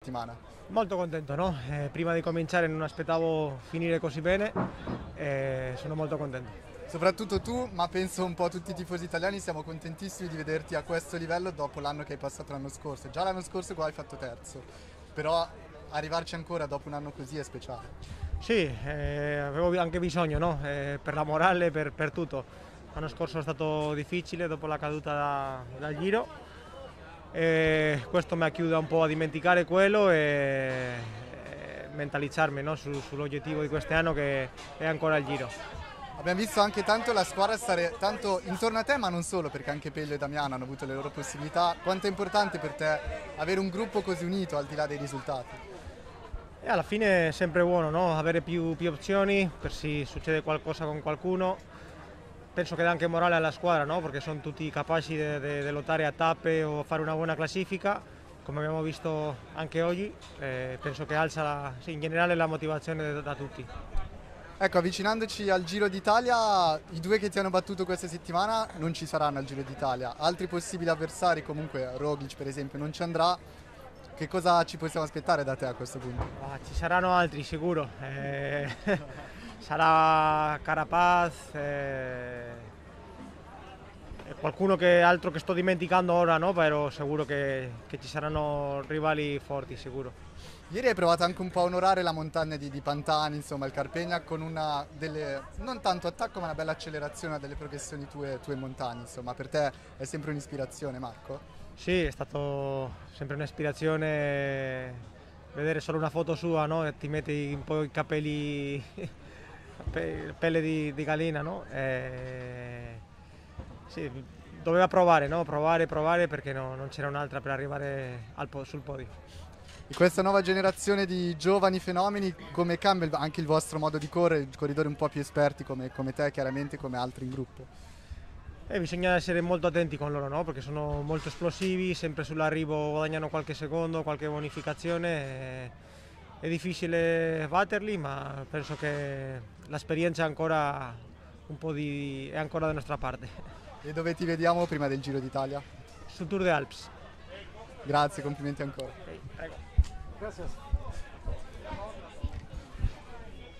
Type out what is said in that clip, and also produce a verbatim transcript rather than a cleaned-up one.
settimana? Molto contento, no? Eh, prima di cominciare non aspettavo finire così bene e sono molto contento. Soprattutto tu, ma penso un po' tutti i tifosi italiani, siamo contentissimi di vederti a questo livello dopo l'anno che hai passato l'anno scorso. Già l'anno scorso qua hai fatto terzo, però arrivarci ancora dopo un anno così è speciale. Sì, eh, avevo anche bisogno, no? Eh, per la morale, per, per tutto. L'anno scorso è stato difficile dopo la caduta da, dal Giro e questo mi aiuta un po' a dimenticare quello e, e mentalizzarmi, no? Su, sull'obiettivo di quest'anno che è ancora il Giro. Abbiamo visto anche tanto la squadra stare tanto intorno a te, ma non solo, perché anche Pello e Damiano hanno avuto le loro possibilità. Quanto è importante per te avere un gruppo così unito al di là dei risultati? E alla fine è sempre buono, no? Avere più, più opzioni per se succede qualcosa con qualcuno. Penso che dà anche morale alla squadra, no? Perché sono tutti capaci di lottare a tappe o fare una buona classifica, come abbiamo visto anche oggi. Eh, penso che alza la, sì, in generale la motivazione da, da tutti. Ecco, avvicinandoci al Giro d'Italia, i due che ti hanno battuto questa settimana non ci saranno al Giro d'Italia. Altri possibili avversari, comunque Roglic per esempio, non ci andrà. Che cosa ci possiamo aspettare da te a questo punto? Ah, ci saranno altri sicuro. Eh, sarà Carapaz, eh, e qualcuno che altro che sto dimenticando ora, no? Però sicuro che, che ci saranno rivali forti, sicuro. Ieri hai provato anche un po' a onorare la montagna di, di Pantani, insomma il Carpegna, con una delle, non tanto attacco ma una bella accelerazione delle progressioni tue, tue in montagna, insomma per te è sempre un'ispirazione, Marco? Sì, è stato sempre un'ispirazione vedere solo una foto sua, no? E ti metti un po' i capelli, pelle di, di gallina, no? E... Sì, doveva provare, no? Provare, provare perché no, non c'era un'altra per arrivare al, sul podio. E questa nuova generazione di giovani fenomeni, come cambia anche il vostro modo di correre, corridori un po' più esperti come, come te, chiaramente come altri in gruppo? E bisogna essere molto attenti con loro, no? Perché sono molto esplosivi, sempre sull'arrivo guadagnano qualche secondo, qualche bonificazione. E... È difficile batterli, ma penso che l'esperienza è ancora un po' di... è ancora da nostra parte. E dove ti vediamo prima del Giro d'Italia? Sul Tour de Alps. Grazie, complimenti ancora. Okay, prego. Gracias.